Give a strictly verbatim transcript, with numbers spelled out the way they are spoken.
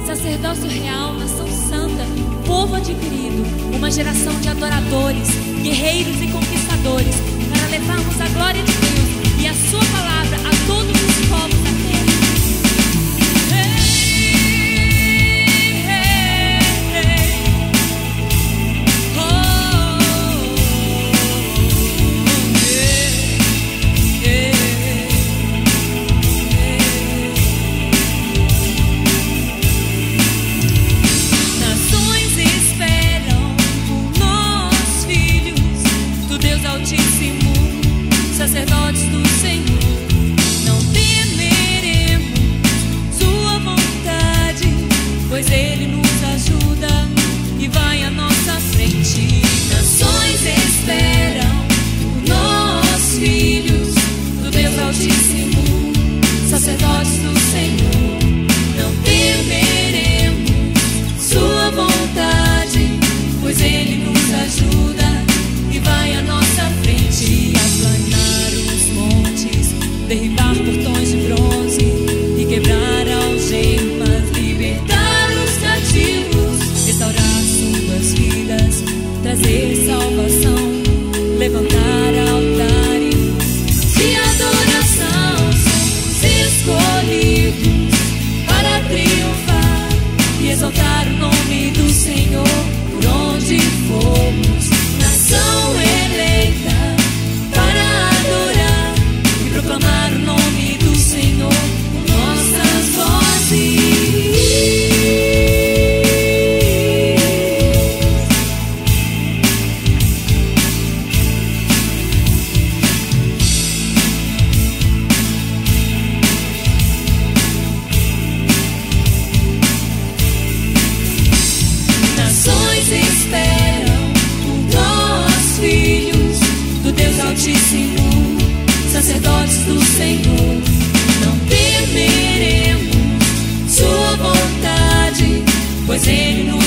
sacerdócio real, nação santa, povo adquirido, uma geração de adoradores, guerreiros e conquistadores, para levarmos a glória de Deus e a sua palavra a todos os povos da terra. Sacerdotes do Senhor, não temeremos sua vontade, pois Ele nos ajuda e vai à nossa frente. Nações esperam por nós, filhos do Deus Altíssimo, sacerdotes do Senhor, não temeremos sua vontade, pois Ele nos ajuda e vai à nossa frente. Aplanar os montes, derribar portões de bronze e quebrar algemas, libertar os cativos, restaurar suas vidas, trazer salvação, levantar altares de adoração. Somos escolhidos para triunfar e exaltar o nome do Senhor por onde formos. Nação eleita para adorar e proclamar o nome do Senhor com nossas vozes. Nações esperam por nós, filhos do Deus Altíssimo, sacerdotes do Senhor, não temeremos sua vontade, pois Ele nos